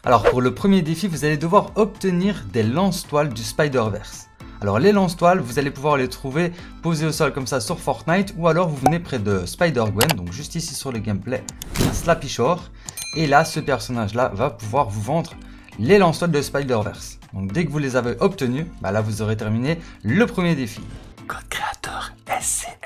Alors pour le premier défi, vous allez devoir obtenir des lance-toiles du Spider-Verse. Alors les lance-toiles, vous allez pouvoir les trouver posées au sol comme ça sur Fortnite, ou alors vous venez près de Spider-Gwen, donc juste ici sur le gameplay, un Slappy Shore, et là ce personnage là va pouvoir vous vendre les lance-toiles de Spider-Verse. Donc dès que vous les avez obtenus, là vous aurez terminé le premier défi. Code créateur SCM.